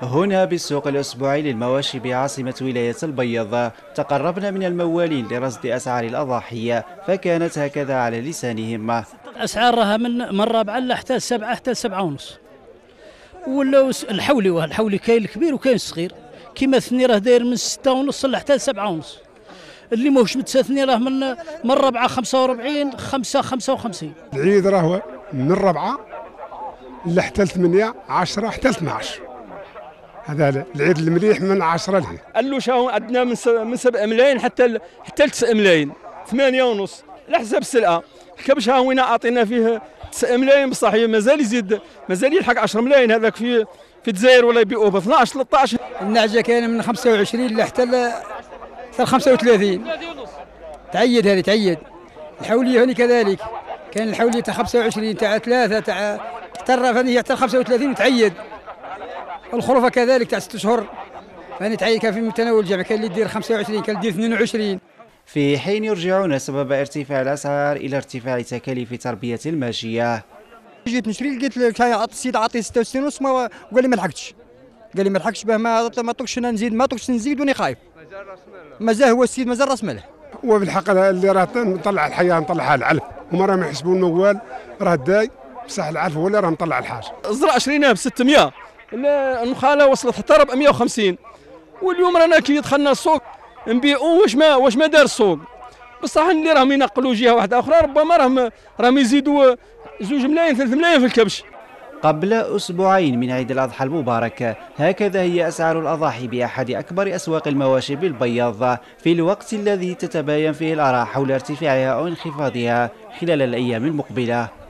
هنا بالسوق الأسبوعي للمواشي بعاصمة ولاية البيض تقربنا من الموالين لرصد أسعار الأضاحية، فكانت هكذا على لسانهم. أسعارها من 4 حتى 7 حتى 7 ونص. ولا الحولي كاين الكبير وكاين الصغير، كيما الثني راه داير من 6 ونص حتى 7 ونص. اللي ماهوش متساثني راه من 4 45 5 55. العيد راهو من 4 حتى 8 10 حتى 12. هذا العيد المليح من 10 ل. اللوشة عندنا من 7 ملايين حتى 9 ملايين، 8 ونص على حسب السلعة. الكبش ها وين عطينا فيه 9 ملايين بصح مازال يزيد، مازال يلحق 10 ملايين. هذاك في الجزائر ولا يبيعوه ب 12 13. النعجة كاينة من 25 حتى 35. تعيد هذه تعيد. الحولية هوني كذلك، كان الحولية تاع 25 تاع 3 تاع الرف هذه حتى 35 وتعيد. الخروفة كذلك تاع 6 أشهر فاني تعيد، كان في متناول الجميع، كان اللي يدير 25 كان اللي يدير 22. في حين يرجعون سبب ارتفاع الأسعار إلى ارتفاع تكاليف تربية الماشية. جيت نشري لقيت السيد عاطي 66 ونص وقال لي ما لحقتش، قال لي ما لحقتش باه ما طقش نزيد، ما طقش نزيد وني خايف. مازال هو السيد مازال راس ماله. هو بالحق اللي راه نطلع الحياه نطلعها العلف، هما راهم يحسبوا الموال راه داي بصح العلف هو اللي راه مطلع الحاجه. الزرع شريناه ب 600، النخاله وصلت حتى 450. واليوم رانا كي دخلنا السوق نبيعوا واش ما دار السوق. بصح اللي راهم ينقلوا جهه واحده اخرى ربما راهم يزيدوا 2 ملايين 3 ملايين في الكبش. قبل أسبوعين من عيد الأضحى المبارك هكذا هي أسعار الأضاحي بأحد أكبر أسواق المواشي بالبياض، في الوقت الذي تتباين فيه الآراء حول ارتفاعها أو انخفاضها خلال الأيام المقبلة.